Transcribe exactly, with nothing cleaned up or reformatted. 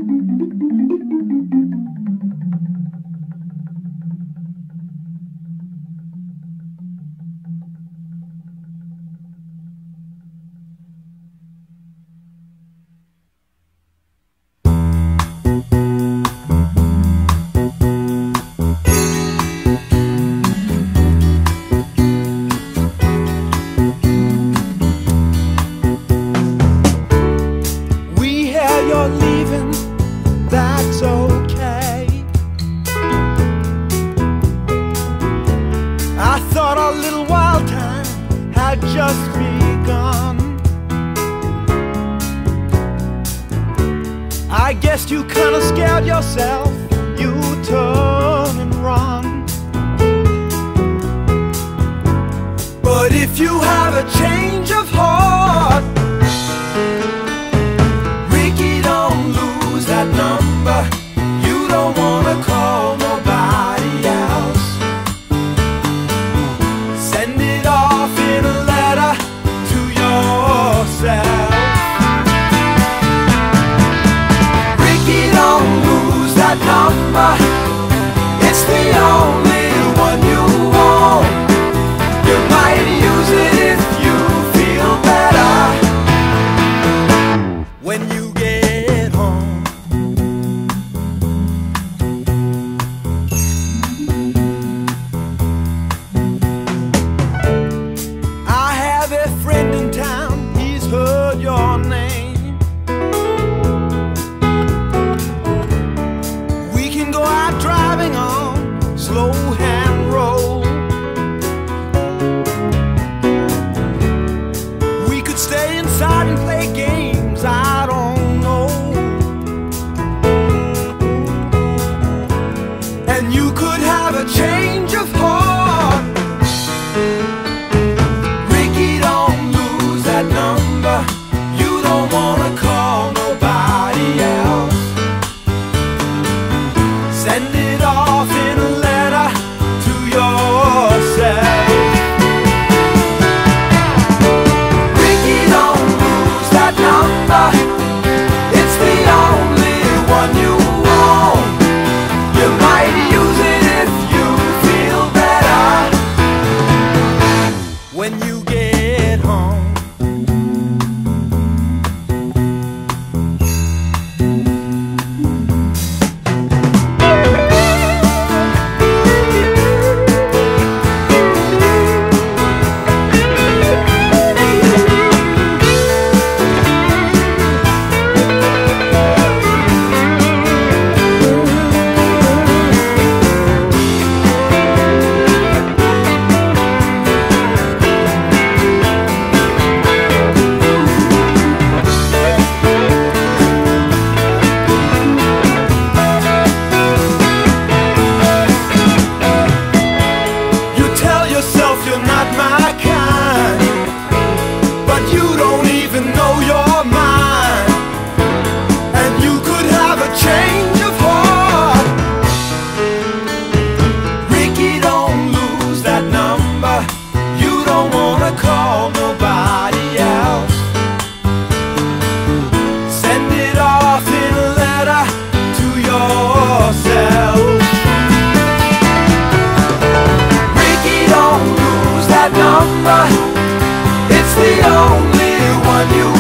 Just begun. I guess you kinda scared yourself. You turn and run. But if you have a change of heart, Ricky, don't lose that number. You don't wanna call nobody else. Send it off in a letter to yourself. Ricky, don't lose that number. It's the only one you want. You might use it if you feel better when you get home. I have a friend in town, he's heard your name. We can go out driving on slow hand roll. We could stay inside and play games, I don't know. And you could have a change of heart. Ricky, don't lose that number. You don't wanna call nobody else. Send it off in a letter to yourself. Ricky, don't lose that number. It's the only one you want. You might use it if you feel better when you get home. You tell yourself you're not my kind, but you don't even know your mind. And you could have a change of heart. Ricky, don't lose that number. You don't wanna call nobody else. Send it off in a letter to yourself. Ricky, don't lose that number. It's the only one you